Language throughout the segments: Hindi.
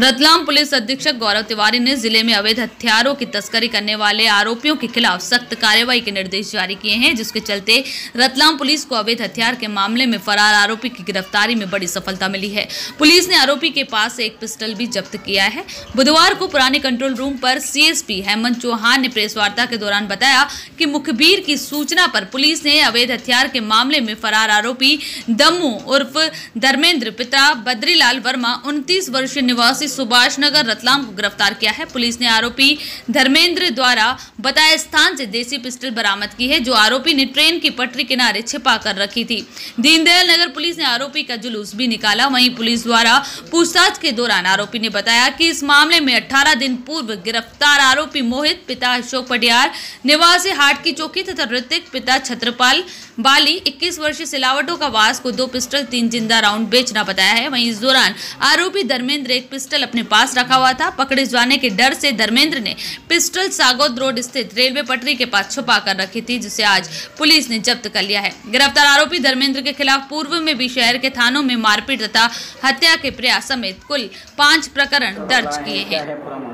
रतलाम पुलिस अधीक्षक गौरव तिवारी ने जिले में अवैध हथियारों की तस्करी करने वाले आरोपियों के खिलाफ सख्त कार्रवाई के निर्देश जारी किए हैं, जिसके चलते रतलाम पुलिस को अवैध हथियार के मामले में फरार आरोपी की गिरफ्तारी में बड़ी सफलता मिली है। पुलिस ने आरोपी के पास से एक पिस्टल भी जब्त किया है। बुधवार को पुराने कंट्रोल रूम पर सीएसपी हेमंत चौहान ने प्रेस वार्ता के दौरान बताया कि मुखबिर की सूचना पर पुलिस ने अवैध हथियार के मामले में फरार आरोपी दम्मू उर्फ धर्मेंद्र पिता बद्रीलाल वर्मा 29 वर्षीय निवासी सुभाष नगर रतलाम को गिरफ्तार किया है। पुलिस ने आरोपी धर्मेंद्र द्वारा बताए स्थान से देसी पिस्टल बरामद की है, जो आरोपी ने ट्रेन की पटरी किनारे छिपा कर रखी थी। दीनदयाल नगर पुलिस ने आरोपी का जुलूस भी निकाला। वहीं पुलिस द्वारा पूछताछ के दौरान आरोपी ने बताया कि इस मामले में 18 दिन पूर्व गिरफ्तार आरोपी मोहित पिता अशोक पटियार निवासी हाट की चौकी तथा ऋतिक पिता छत्रपाल बाली 21 वर्षीय सिलावटों का वास को 2 पिस्टल 3 जिंदा राउंड बेचना बताया है। वहीं इस दौरान आरोपी धर्मेंद्र एक पिस्टल अपने पास रखा हुआ था। पकड़े जाने के डर से धर्मेंद्र ने पिस्टल सागौद रोड स्थित रेलवे पटरी के पास छुपा कर रखी थी, जिसे आज पुलिस ने जब्त कर लिया है। गिरफ्तार आरोपी धर्मेंद्र के खिलाफ पूर्व में भी शहर के थानों में मारपीट तथा हत्या के प्रयास समेत कुल 5 प्रकरण दर्ज किए हैं।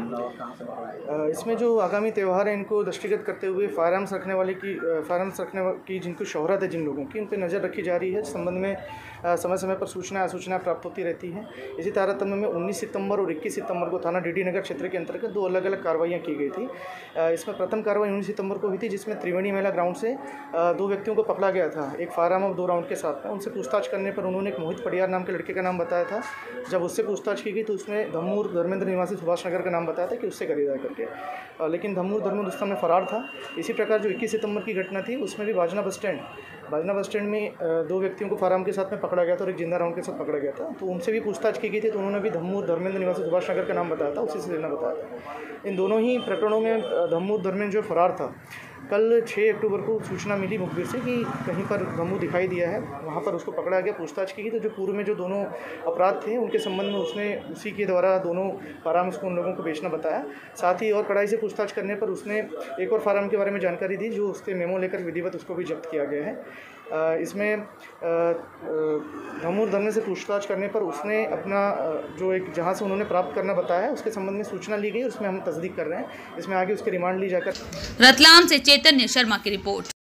इसमें जो आगामी त्यौहार है, इनको दृष्टिगत करते हुए फायरआर्म्स रखने की जिनको शोहरत है, जिन लोगों की, उन पर नज़र रखी जा रही है। इस संबंध में समय समय पर सूचना प्राप्त होती रहती हैं। इसी तारतम्य में 19 सितंबर और 21 सितंबर को थाना डीडी नगर क्षेत्र के अंतर्गत 2 अलग अलग कार्रवाइयाँ की गई थी। इसमें प्रथम कार्रवाई 19 सितंबर को हुई थी, जिसमें त्रिवेणी मेला ग्राउंड से 2 व्यक्तियों को पकड़ा गया था, एक फायरआर्म और 2 राउंड के साथ में। उनसे पूछताछ करने पर उन्होंने एक मोहित पटियार नाम के लड़के का नाम बताया था। जब उससे पूछताछ की गई तो उसने धम्मूर धर्मेंद्र निवासी सुभाष नगर का नाम बताया था कि उससे खरीदा करके, लेकिन धर्मेंद्र उस समय फरार था। इसी प्रकार जो 21 सितंबर की घटना थी, उसमें भी बाजना बस स्टैंड में 2 व्यक्तियों को फायरआर्म के साथ में पकड़ा गया था और एक जिंदा राउंड के साथ पकड़ा गया था। तो उनसे भी पूछताछ की गई थी, तो उन्होंने भी धम्मूर धर्मेंद्र निवासी सुभाष नगर का नाम बताया था, उसी से लेना बताया था। इन दोनों ही प्रकरणों में धम्मूर धर्मेंद्र जो फरार था, कल 6 अक्टूबर को सूचना मिली मुखबिर से कि कहीं पर धम्मू दिखाई दिया है। वहाँ पर उसको पकड़ा गया, पूछताछ की गई, तो जो पूर्व में जो दोनों अपराध थे उनके संबंध में उसने उसी के द्वारा दोनों फायरआर्म्स को उन लोगों को बेचना बताया। साथ ही और कड़ाई से पूछताछ करने पर उसने एक और फायरआर्म के बारे में जानकारी दी, जो उसके मेमो लेकर विधिवत उसको भी जब्त किया गया है। इसमें धम्मूर धर्मेंद्र से पूछताछ करने पर उसने अपना जो एक जहाँ से उन्होंने प्राप्त करना बताया है, उसके संबंध में सूचना ली गई, उसमें हम तस्दीक कर रहे हैं। इसमें आगे उसके रिमांड ली जाकर। रतलाम से चैतन्य शर्मा की रिपोर्ट।